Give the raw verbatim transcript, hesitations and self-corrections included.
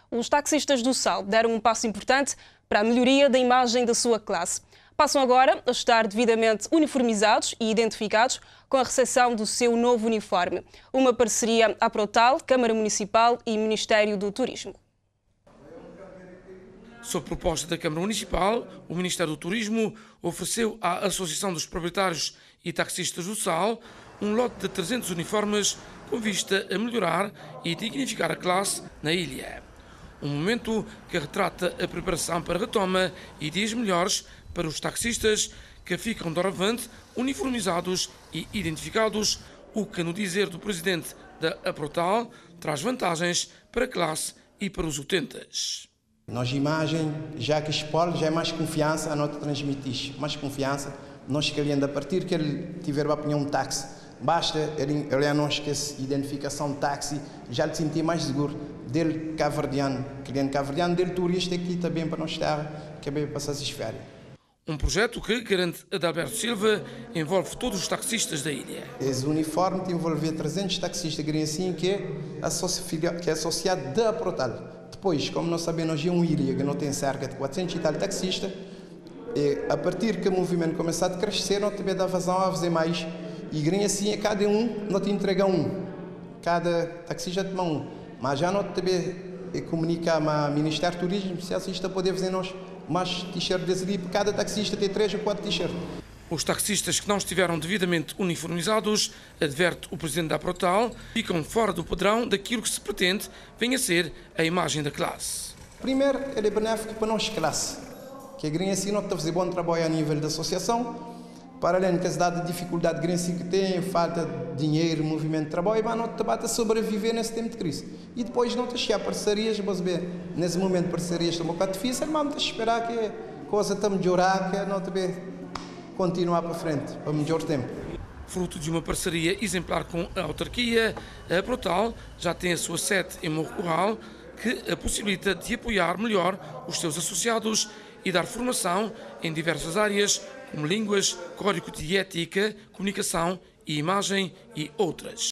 Os taxistas do Sal deram um passo importante para a melhoria da imagem da sua classe. Passam agora a estar devidamente uniformizados e identificados com a recepção do seu novo uniforme. Uma parceria Aprotal, Câmara Municipal e Ministério do Turismo. Sob proposta da Câmara Municipal, o Ministério do Turismo ofereceu à Associação dos Proprietários e Taxistas do Sal um lote de trezentos uniformes com vista a melhorar e dignificar a classe na ilha. Um momento que retrata a preparação para a retoma e dias melhores para os taxistas que ficam doravante uniformizados e identificados, o que, no dizer do presidente da Aprotal, traz vantagens para a classe e para os utentes. Nós imagem, já que expor, já é mais confiança, a nós transmitir mais confiança. Nós queremos, a partir que ele tiver para apanhar um táxi, basta ele olhar nós que essa identificação de táxi, já lhe sentir mais seguro dele cabo-verdiano, cliente cabo-verdiano, dele turista aqui também para nós estar, que é bem passar essas férias. Um projeto que, garante Adalberto Silva, envolve todos os taxistas da ilha. Esse uniforme tem envolver trezentos taxistas assim, que é, que é associado da Aprotal. Depois, como nós sabemos, nós é uma ilha que não tem cerca de quatrocentos e tal taxistas, e a partir que o movimento começar a crescer, nós também dá vazão a fazer mais. E grande assim, a cada um, nós te entrega um. Cada taxista toma um. Mas já nós também comunicamos ao Ministério do Turismo, se assista a poder fazer nós mais t-shirts ali, porque cada taxista tem três ou quatro t-shirts. Os taxistas que não estiveram devidamente uniformizados, adverte o presidente da Aprotal, ficam fora do padrão daquilo que se pretende venha a ser a imagem da classe. Primeiro, ele é benéfico para nós, classe, que a grande assim, nós estamos a fazer bom trabalho a nível da associação. Para além da dada dificuldade grande que tem, falta de dinheiro, movimento de trabalho, mas nós estamos a sobreviver nesse tempo de crise. E depois não temos parcerias, vamos ver, nesse momento parcerias estão um bocado difíceis, mas vamos esperar que a coisa está a melhorar, que nós também continuar para frente, para melhor tempo. Fruto de uma parceria exemplar com a autarquia, a Aprotal já tem a sua sede em Morro Curral, que a possibilita de apoiar melhor os seus associados e dar formação em diversas áreas, como línguas, código de ética, comunicação e imagem e outras.